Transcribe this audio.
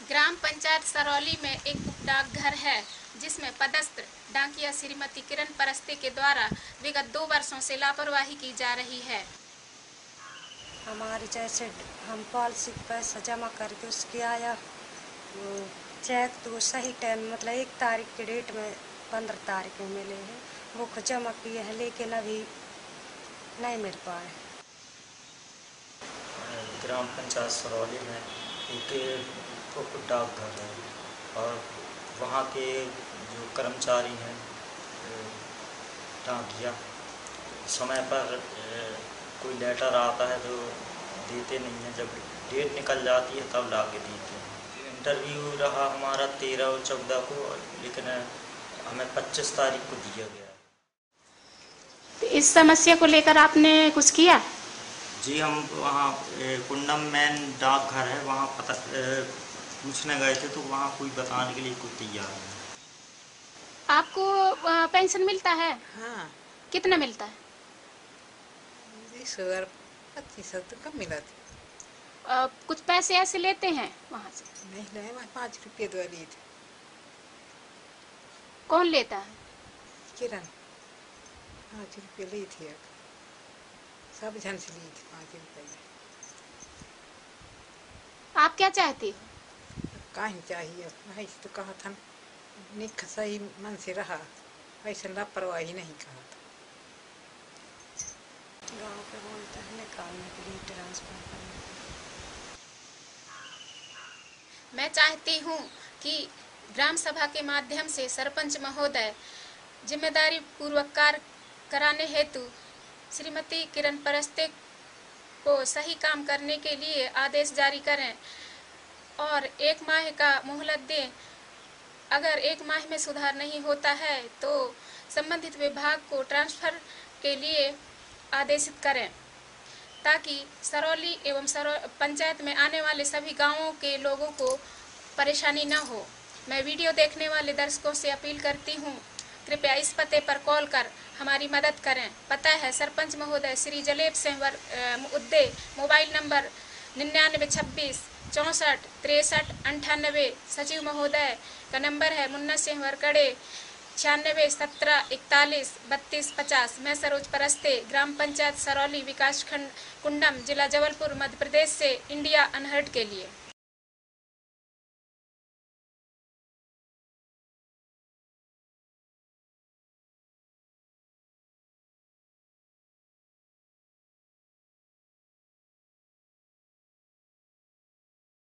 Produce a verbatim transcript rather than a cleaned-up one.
ग्राम पंचायत सरौली में एक उप डाकघर है जिसमें पदस्थ डाकिया श्रीमती किरण परस्ते के द्वारा विगत दो वर्षों से लापरवाही की जा रही है। हमारे जैसे हम पॉलिसी पैसा जमा करके उसके आया चेक तो सही टाइम मतलब एक तारीख के डेट में पंद्रह तारीख में मिले हैं, वो जमा किए हैं लेकिन अभी नहीं मिल पाए। ग्राम पंचायत सरौली में एक उप डाकघर है और वहाँ के जो कर्मचारी हैं डाकिया समय पर कोई लेटर आता है तो देते नहीं हैं, जब डेट निकल जाती है तब ला के देते हैं। इंटरव्यू रहा हमारा तेरह और चौदह को, लेकिन हमें पच्चीस तारीख को दिया गया। तो इस समस्या को लेकर आपने कुछ किया? जी, हम वहाँ कुंडम मैन डाकघर है वहाँ पता पूछने गए थे तो वहाँ कोई बताने के लिए कोई तैयार नहीं। आपको पेंशन मिलता है? हाँ। कितना मिलता है? बीस हजार पच्चीस हजार तो कम मिला थी। आ, कुछ पैसे ऐसे लेते हैं वहाँ से? नहीं ले, वहाँ पाँच रुपये दो लिए थे। कौन लेता है? किरण पाँच रुपये ली थी, अब सब जन से ली थी पाँच रुपये। आप क्या चाहती हो? कहीं चाहिए भाई तो कहा था निक सही मन से रहा, ऐसा लापरवाही नहीं कहा था। गाँव पे बोलते हैं निकालने के लिए ट्रांसफर करने के लिए। मैं चाहती हूँ कि ग्राम सभा के माध्यम से सरपंच महोदय जिम्मेदारी पूर्वक कार्य कराने हेतु श्रीमती किरण परस्ते को सही काम करने के लिए आदेश जारी करें और एक माह का मोहलत दें। अगर एक माह में सुधार नहीं होता है तो संबंधित विभाग को ट्रांसफर के लिए आदेशित करें ताकि सरौली एवं सरौ पंचायत में आने वाले सभी गांवों के लोगों को परेशानी न हो। मैं वीडियो देखने वाले दर्शकों से अपील करती हूं, कृपया इस पते पर कॉल कर हमारी मदद करें। पता है सरपंच महोदय श्री जलेब सिंह उद्दे, मोबाइल नंबर निन्यानवे छब्बीस चौंसठ तिरसठ अंठानवे। सचिव महोदय का नंबर है मुन्ना सिंह वरकड़े छियानवे सत्रह इकतालीस बत्तीस पचास। मैं सरोज परस्ते, ग्राम पंचायत सरौली, विकास खंड कुंडम, जिला जबलपुर, मध्य प्रदेश से इंडिया अनहर्ड के लिए।